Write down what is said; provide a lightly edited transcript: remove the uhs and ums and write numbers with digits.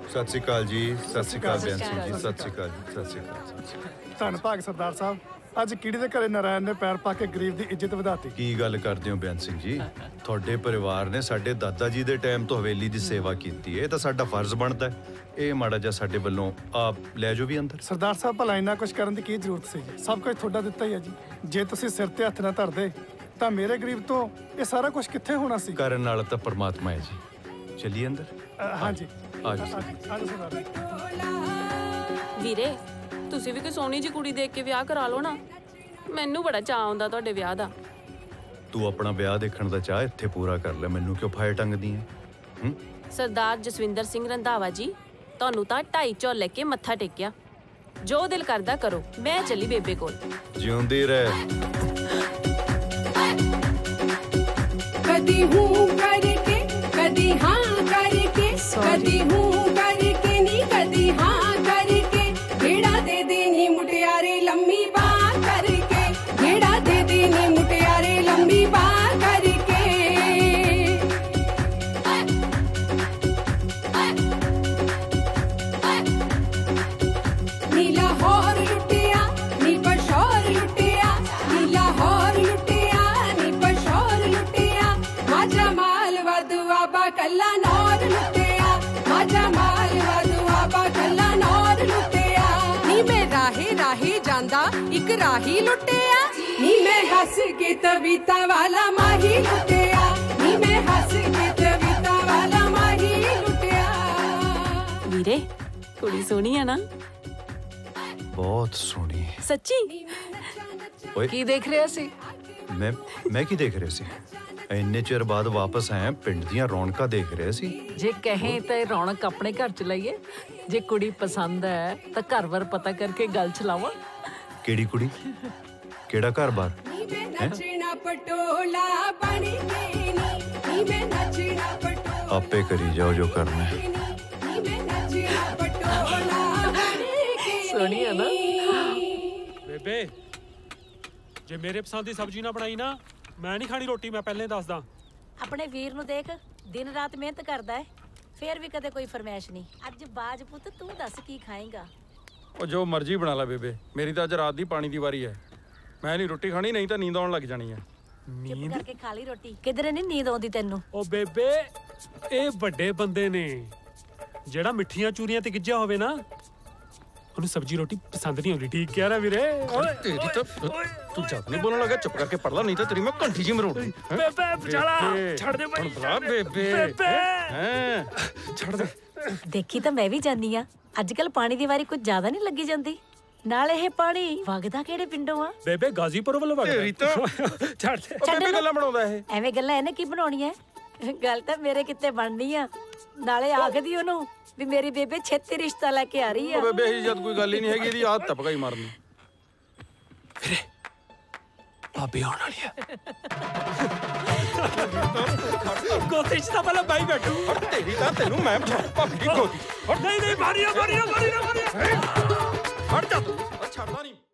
सत श्री अकाल जी, सत श्री अकाल बयान सिंह जी, सत श्री अकाल जी, सत श्री अकाल। धन भाग सरदार साहब, ਅੱਜ ਕੀੜੀ ਦੇ ਘਰੇ ਨਾਰਾਇਣ ਨੇ ਪੈਰ ਪਾ ਕੇ ਗਰੀਬ ਦੀ ਇੱਜ਼ਤ ਵਧਾਤੀ। ਕੀ ਗੱਲ ਕਰਦੇ ਹੋ ਬਿਆਨ ਸਿੰਘ ਜੀ? ਤੁਹਾਡੇ ਪਰਿਵਾਰ ਨੇ ਸਾਡੇ ਦਾਦਾ ਜੀ ਦੇ ਟਾਈਮ ਤੋਂ ਹਵੇਲੀ ਦੀ ਸੇਵਾ ਕੀਤੀ ਹੈ, ਇਹ ਤਾਂ ਸਾਡਾ ਫਰਜ਼ ਬਣਦਾ ਹੈ। ਇਹ ਮਾੜਾ ਜਿਹਾ ਸਾਡੇ ਵੱਲੋਂ ਆਪ ਲੈ ਜਾਓ ਵੀ ਅੰਦਰ। ਸਰਦਾਰ ਸਾਹਿਬ, ਭਲਾ ਇੰਨਾ ਕੁਝ ਕਰਨ ਦੀ ਕੀ ਜ਼ਰੂਰਤ ਸੀ? ਸਭ ਕੁਝ ਤੁਹਾਡਾ ਦਿੱਤਾ ਹੀ ਹੈ ਜੀ। ਜੇ ਤੁਸੀਂ ਸਿਰ ਤੇ ਹੱਥ ਨਾ ਧਰਦੇ ਤਾਂ ਮੇਰੇ ਗਰੀਬ ਤੋਂ ਇਹ ਸਾਰਾ ਕੁਝ ਕਿੱਥੇ ਹੋਣਾ ਸੀ? ਕਰਨ ਨਾਲ ਤਾਂ ਪਰਮਾਤਮਾ ਹੈ ਜੀ। ਚਲਿਏ ਅੰਦਰ। ਹਾਂਜੀ ਆ ਜਾਓ ਸਰਦਾਰ ਜੀ। ਵੀਰੇ, ਤੁਸੀਂ ਵੀ ਕੋਈ ਸੋਹਣੀ ਜੀ ਕੁੜੀ ਦੇਖ ਕੇ ਵਿਆਹ ਕਰਾ ਲਓ ਨਾ। ਮੈਨੂੰ ਬੜਾ ਚਾਅ ਆਉਂਦਾ ਤੁਹਾਡੇ ਵਿਆਹ ਦਾ। ਤੂੰ ਆਪਣਾ ਵਿਆਹ ਦੇਖਣ ਦਾ ਚਾਹ ਇੱਥੇ ਪੂਰਾ ਕਰ ਲੈ, ਮੈਨੂੰ ਕਿਉਂ ਫਾਇਰ ਟੰਗਦੀ ਹੈ? ਸਰਦਾਰ ਜਸਵਿੰਦਰ ਸਿੰਘ ਰੰਧਾਵਾ ਜੀ, ਤੁਹਾਨੂੰ ਤਾਂ 2.5 ਝੋਲ ਲੈ ਕੇ ਮੱਥਾ ਟੇਕਿਆ। ਜੋ ਦਿਲ ਕਰਦਾ ਕਰੋ, ਮੈਂ ਚੱਲੀ ਬੇਬੇ ਕੋਲ। ਜਿਉਂਦੀ ਰਹਿ। ਕਦੀ ਹੂੰ ਕਰਕੇ, ਕਦੀ ਹਾਂ ਕਰਕੇ, ਕਦੀ ਹੂੰ ਕਰਕੇ ਨੀ ਕਦੀ ਹਾਂ ਕਰਕੇ। ਜਿਹੜਾ ਦੇ ਦੇ ਨੀ ਮੁਟਿਆਰੇ ਲੰਮੀ ਬਾਹ ਕਰਕੇ, ਜਿਹੜਾ ਦੇ ਦੇ ਨੀ ਮੁਟਿਆਰੇ ਲੰਮੀ ਬਾਹ ਕਰਕੇ। ਨੀ ਲਾਹੌਰ ਲੁੱਟਿਆ, ਨੀ ਪਸ਼ੌਰ ਲੁੱਟਿਆ, ਨੀ ਲਾਹੌਰ ਲੁੱਟਿਆ, ਨੀ ਪਸ਼ੌਰ ਲੁੱਟਿਆ। ਮਾਝਾ ਮਾਲ ਵਾਧੂਆਬਾ ਕੱਲਾ ਨੌਰ ਲੁੱਟਿਆ, ਮਾਝਾ ਮਾਲ ਵਾਧੂਆਬਾ ਕੱਲਾ ਨੌਰ ਲੁੱਟਿਆ। ਨੀ ਮੈਂ ਰਾਹੇ ਰਾਹੇ ਜਾਂਦਾ ਇੱਕ ਰਾਹੀ ਲੁੱਟਿਆ, ਨੀ ਮੈਂ ਹੱਸ ਕੇ ਤਵੀਤਾ ਵਾਲਾ ਮਾਹੀ ਲੁੱਟਿਆ, ਨੀ ਮੈਂ ਹੱਸ ਕੇ ਤਵੀਤਾ ਵਾਲਾ ਮਾਹੀ ਲੁੱਟਿਆ। ਵੀਰੇ, ਕੁੜੀ ਸੋਹਣੀ ਆ ਨਾ? ਬਹੁਤ ਸੋਹਣੀ ਹੈ ਸੱਚੀ? ਓਏ ਕੀ ਦੇਖ ਰਿਹਾ ਸੀ? ਮੈਂ ਕੀ ਦੇਖ ਰਿਹਾ ਸੀ? ਇੰਨੇ ਚਿਰ ਬਾਅਦ ਵਾਪਸ ਆਇਆ, ਪਿੰਡ ਦੀਆਂ ਰੌਣਕਾਂ ਦੇਖ ਰਿਹਾ ਸੀ। ਜੇ ਕਹੇ ਤਾਂ ਰੌਣਕ ਆਪਣੇ ਘਰ ਚ ਲਾਈਏ। ਜੇ ਕੁੜੀ ਪਸੰਦ ਹੈ ਤਾਂ ਘਰ-ਬਾਰ ਪਤਾ ਕਰਕੇ ਗੱਲ ਚਲਾਵਾਂ। ਕਿਹੜੀ ਕੁੜੀ? ਕਿਹੜਾ ਘਰ-ਬਾਰ? ਨੱਚਣਾ ਪਟੋਲਾ ਬਣ ਕੇ ਨੀ ਮੈਂ ਨੱਚਣਾ ਪਟੋਲਾ। ਆਪੇ ਕਰੀ ਜਾਓ ਜੋ ਕਰਨਾ ਹੈ। ਨੀ ਮੈਂ ਨੱਚਣਾ ਪਟੋਲਾ ਬਣ ਕੇ। ਸੋਹਣੀ ਆ ਨਾ? ਬੇਬੇ, ਜੇ ਮੇਰੇ ਪਸੰਦ ਦੀ ਸਬਜ਼ੀ ਨਾ ਬਣਾਈ ਨਾ, ਮੈਂ ਨਹੀਂ ਖਾਣੀ ਰੋਟੀ। ਮੈਂ ਪਹਿਲੇ ਦੱਸਦਾ। ਆਪਣੇ ਵੀਰ ਨੂੰ ਦੇਖ, ਦਿਨ ਰਾਤ ਮਿਹਨਤ ਕਰਦਾ ਹੈ, ਫੇਰ ਵੀ ਕਦੇ ਕੋਈ ਫਰਮਾਇਸ਼ ਨਹੀਂ। ਅੱਜ ਬਾਜ ਪੁੱਤ, ਤੂੰ ਦੱਸ ਕੀ ਖਾਏਗਾ? ਉਹ ਜੋ ਮਰਜ਼ੀ ਬਣਾ ਲੈ ਬੇਬੇ, ਮੇਰੀ ਤਾਂ ਅੱਜ ਰਾਤ ਦੀ ਪਾਣੀ ਦੀ ਵਾਰੀ ਹੈ। ਮੈਂ ਨਹੀਂ ਰੋਟੀ ਖਾਣੀ, ਨਹੀਂ ਤਾਂ ਨੀਂਦ ਆਉਣ ਲੱਗ ਜਾਣੀ ਹੈ। ਚੁੱਪ ਕਰਕੇ ਖਾ ਲਈ ਰੋਟੀ। ਕਿਧਰੇ ਨਹੀਂ ਨੀਂਦ ਆਉਂਦੀ ਤੈਨੂੰ? ਉਹ ਬੇਬੇ, ਇਹ ਵੱਡੇ ਬੰਦੇ ਨੇ। ਜਿਹੜਾ ਮਿੱਠੀਆਂ ਚੂਰੀਆਂ ਤੇ ਗਿੱਜਿਆ ਹੋਵੇ ਨਾ, ਉਹਨੂੰ ਸਬਜ਼ੀ ਰੋਟੀ ਪਸੰਦ ਨਹੀਂ ਆਉਂਦੀ। ਠੀਕ ਕਹਿ ਰਿਹਾ ਵੀਰੇ। ਤੇਰੀ ਤਾਂ ਤੂੰ ਜਦ ਨਹੀਂ ਬੋਲਣ ਲੱਗਾ, ਚੁੱਪ ਕਰਕੇ ਪੜ ਲੈ, ਨਹੀਂ ਤਾਂ ਤੇਰੀ ਮੈਂ ਘੰਟੀ ਜੀ ਮਰੋੜੀ। ਬੇਬੇ ਬਚਾਲਾ, ਛੱਡ ਦੇ ਭਾਈ। ਬੇਬੇ ਛੱਡ ਦੇ। ਦੇਖੀ ਤਾਂ ਮੈਂ ਵੀ ਜਾਂਦੀ ਆ। ਅੱਜ ਕੱਲ ਪਾਣੀ ਦੀ ਵਾਰੀ ਕੁਝ ਜ਼ਿਆਦਾ ਨਹੀਂ ਲੱਗੀ ਜਾਂਦੀ। ਨਾਲ ਇਹ ਪਾਣੀ ਵਗਦਾ ਕਿਹੜੇ ਪਿੰਡੋਂ ਆ? ਬੇਬੇ ਗਾਜ਼ੀਪੁਰ ਵੱਲੋਂ ਵਗਦਾ। ਤੇਰੀ ਤਾਂ ਛੱਡ ਦੇ। ਬੇਬੇ ਗੱਲਾਂ ਬਣਾਉਂਦਾ ਇਹ। ਐਵੇਂ ਗੱਲਾਂ ਇਹਨੇ ਕੀ ਬਣਾਉਣੀਆਂ? ਗੱਲ ਤਾਂ ਮੇਰੇ ਕਿਤੇ ਬਣਨੀ ਆ। ਨਾਲੇ ਆਖਦੀ ਉਹਨੂੰ ਵੀ ਮੇਰੀ ਬੇਬੇ ਛੇਤੀ ਰਿਸ਼ਤਾ ਲੈ ਕੇ ਆ ਰਹੀ ਆ। ਬੇਬੇ ਇਹ ਜਦ ਕੋਈ ਗੱਲ ਹੀ ਨਹੀਂ ਹੈਗੀ, ਇਹਦੀ ਆਦਤ ਤਪਕਾ ਹੀ ਮਾਰਨੀ। ਵੀਰੇ, ਭਾਬੀ ਆਉਣ ਵਾਲੀ ਹੈ। ਗੋਤੀ ਚ ਤਾਂ ਪਹਿਲਾਂ ਬਾਈ ਬੈਠੂ। ਤੇਰੀ ਤਾਂ ਤੈਨੂੰ ਮੈਂ ਭਾਬੀ ਦੀ ਗੋਦੀ। ਨਹੀਂ ਮਾਰੀਆ। ਹਟ ਜਾ ਤੂੰ, ਛੱਡਦਾ ਨਹੀਂ।